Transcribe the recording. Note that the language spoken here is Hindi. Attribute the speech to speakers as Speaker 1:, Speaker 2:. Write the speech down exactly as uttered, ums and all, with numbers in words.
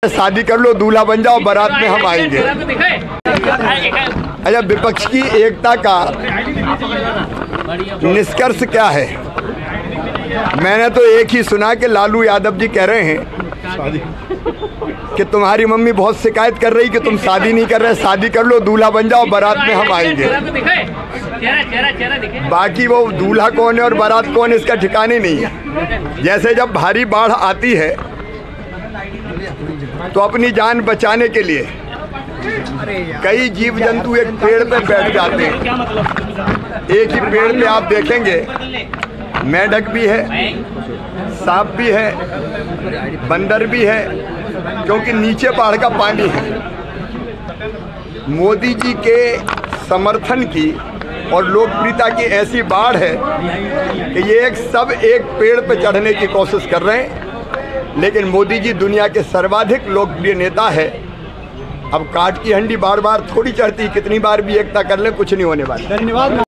Speaker 1: शादी कर लो, दूल्हा बन जाओ, बारात में हम आएंगे। अच्छा, विपक्ष की एकता का निष्कर्ष क्या है? मैंने तो एक ही सुना कि लालू यादव जी कह रहे हैं कि तुम्हारी मम्मी बहुत शिकायत कर रही कि तुम शादी नहीं कर रहे, शादी कर लो, दूल्हा बन जाओ, बारात में हम आएंगे। बाकी वो दूल्हा कौन है और बारात कौन है इसका ठिकाने नहीं है। जैसे जब भारी बाढ़ आती है तो अपनी जान बचाने के लिए कई जीव जंतु एक पेड़ पे बैठ जाते हैं। एक ही पेड़ पे आप देखेंगे मेंढक भी है, सांप भी है, बंदर भी है, क्योंकि नीचे बाढ़ का पानी है। मोदी जी के समर्थन की और लोकप्रियता की ऐसी बाढ़ है कि ये एक सब एक पेड़ पे चढ़ने की कोशिश कर रहे हैं, लेकिन मोदी जी दुनिया के सर्वाधिक लोकप्रिय नेता है। अब काट की हंडी बार बार थोड़ी चढ़ती, कितनी बार भी एकता कर ले कुछ नहीं होने वाला। धन्यवाद।